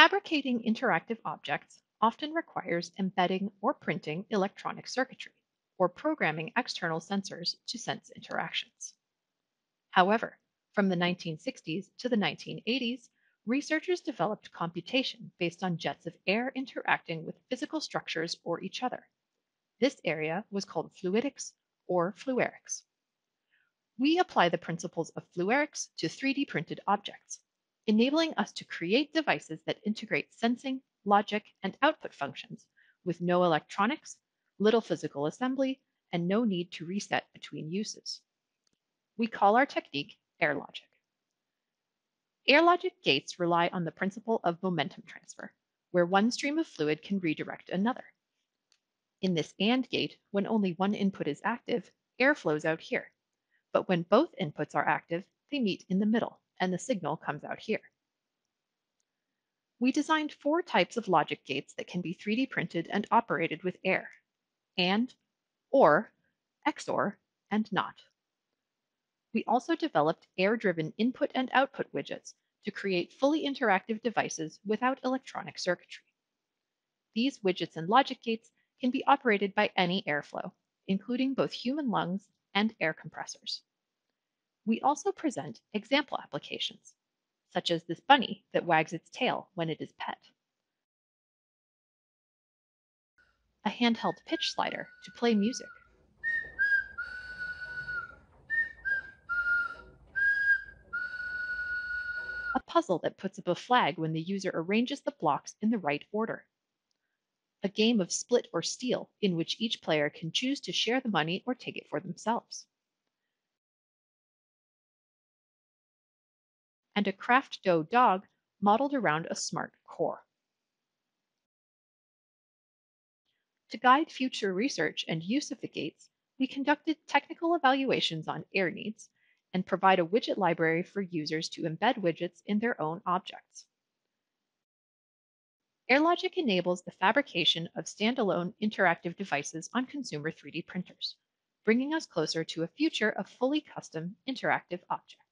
Fabricating interactive objects often requires embedding or printing electronic circuitry, or programming external sensors to sense interactions. However, from the 1960s to the 1980s, researchers developed computation based on jets of air interacting with physical structures or each other. This area was called fluidics or fluarics. We apply the principles of fluarics to 3D printed objects, enabling us to create devices that integrate sensing, logic, and output functions with no electronics, little physical assembly, and no need to reset between uses. We call our technique AirLogic. AirLogic gates rely on the principle of momentum transfer, where one stream of fluid can redirect another. In this AND gate, when only one input is active, air flows out here. But when both inputs are active, they meet in the middle, and the signal comes out here. We designed 4 types of logic gates that can be 3D printed and operated with air: AND, OR, XOR, and NOT. We also developed air-driven input and output widgets to create fully interactive devices without electronic circuitry. These widgets and logic gates can be operated by any airflow, including both human lungs and air compressors. We also present example applications, such as this bunny that wags its tail when it is pet, a handheld pitch slider to play music, a puzzle that puts up a flag when the user arranges the blocks in the right order, a game of split or steal in which each player can choose to share the money or take it for themselves, and a craft dough dog modeled around a smart core. To guide future research and use of the gates, we conducted technical evaluations on air needs and provide a widget library for users to embed widgets in their own objects. AirLogic enables the fabrication of standalone interactive devices on consumer 3D printers, bringing us closer to a future of fully custom interactive objects.